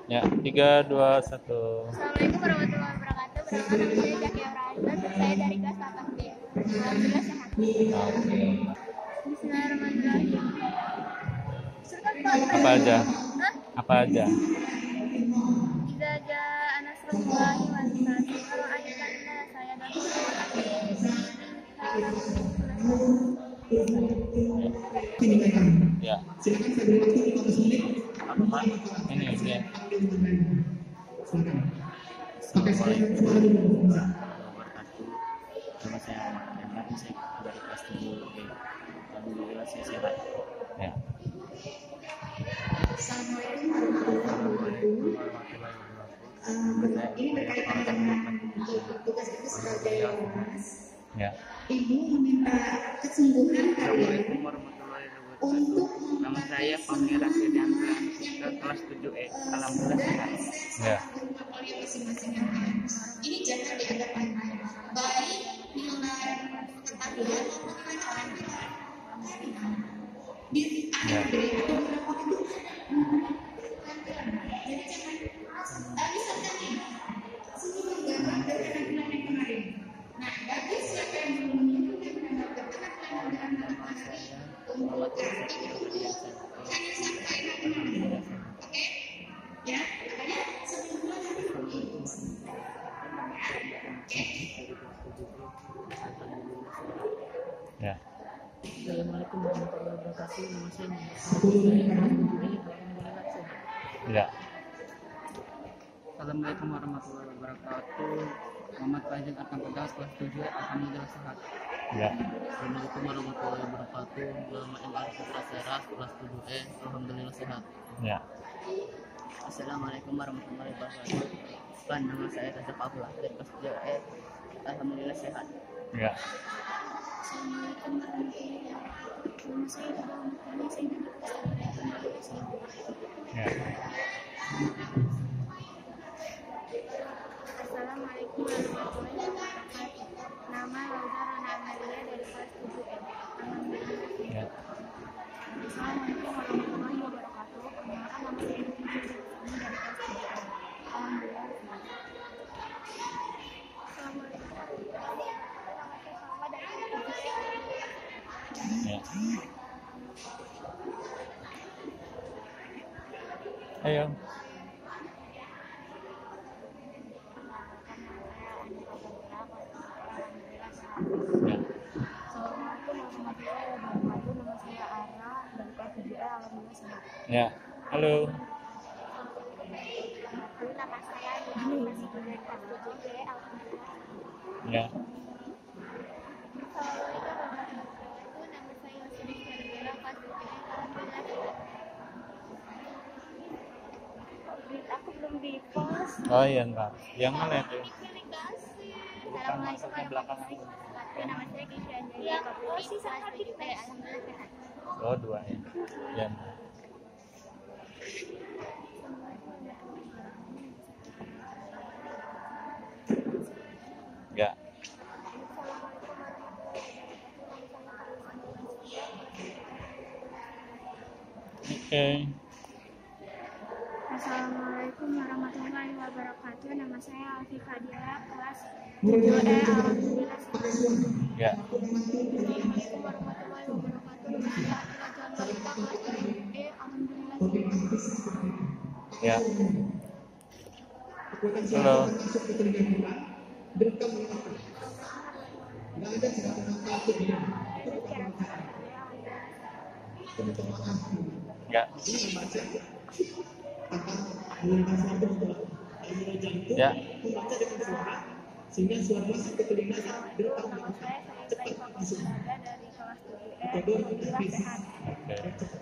Ya, 3, 2, 1. Assalamualaikum warahmatullahi wabarakatuh. Perkenalkan nama saya Zaki Auralian. Saya dari kelas 8B. Alhamdulillah sehat. Oke. Bismillahirrahmanirrahim. Apa aja? Hah? Apa aja? Idza jaa nasrullahi wal fath wa ra'aitan nasa yadkhuluna Ya. Silakan saya beri waktu 15 menit. Apa? Ini ya. Pakai suara dulu. Nama saya Ahmad Imran, saya dari kelas 7 B. Alhamdulillah saya sehat. Ya. Assalamualaikum warahmatullahi wabarakatuh. Ini berkaitan dengan tugas ibu sebagai Mas. Ya. Ibu meminta kesungguhan kalian Assalamualaikum warahmatullahi wabarakatuh. untuk Nama saya Fahmi Rasidiantra, ke kelas 7E. Alhamdulillah sehat. Ya. kalian masing-masing yang kalian. Ini jangan dianggap main-main. Baik nilai ketahuan maupun nilai kalian di Ya. akhir dari beberapa itu. Jadi jangan misalkan nih, sungguh menggambar dari penampilan yang kemarin. Nah, bagi siapa yang belum menyentuhkan mendapatkan penampilan dalam hari untuk arti itu hanya sampai nanti. Oke? Ya, makanya sebelum bulan nanti Ya. Assalamualaikum warahmatullahi wabarakatuh. Nama saya Muhammad. Ya. Assalamualaikum warahmatullahi wabarakatuh. Muhammad Faizal Arkam Pedas, kelas 7. Alhamdulillah sehat. Ya. Assalamualaikum warahmatullahi wabarakatuh. Muhammad M. Arif Putra Seras, kelas 7E. Alhamdulillah sehat. Ya. Assalamualaikum warahmatullahi wabarakatuh. Nama saya Reza Abdullah dari kelas 7E. Alhamdulillah sehat. Ya. Assalamualaikum warahmatullahi wabarakatuh. Nama saya Dara Mukani. Saya dari kelas 8B. Ya. Assalamualaikum warahmatullahi wabarakatuh. Nama Lauda Rana Amalia dari kelas 7E. Alhamdulillah. Ya. Assalamualaikum warahmatullahi wabarakatuh. Perkenalkan nama saya Dwi dari kelas 7E. Alhamdulillah. Assalamualaikum warahmatullahi wabarakatuh. Ya. Ayo. Ya. Assalamualaikum warahmatullahi wabarakatuh. Nama saya Ara dari kelas 7E. Alhamdulillah sehat. Ya. Halo. Nama saya Dini masih dari kelas 7E. Alhamdulillah. Ya. Assalamualaikum warahmatullahi wabarakatuh. Nama saya Yosef Ferdela kelas 7E. Alhamdulillah sehat. Aku belum di post. Oh iya, entar. Yang mana itu? Assalamualaikum warahmatullahi wabarakatuh. Nama saya Kisha Anjali. Yang posisi kelas 7E. Alhamdulillah sehat. Oh, 2 ya. Ya. Ya. Oke. Assalamualaikum warahmatullahi wabarakatuh. Nama saya Alfi Fadila, kelas 7E. Alhamdulillah sehat. Ya. Assalamualaikum warahmatullahi wabarakatuh. Nama saya Atila Janwarita, kelas 7E. Alhamdulillah sehat. Ya. Halo. Ya. Ya. Sehingga suara masuk ke telinga direkam Nama saya Sayyid Fakultas dari kelas 7E. Alhamdulillah sehat. Oke.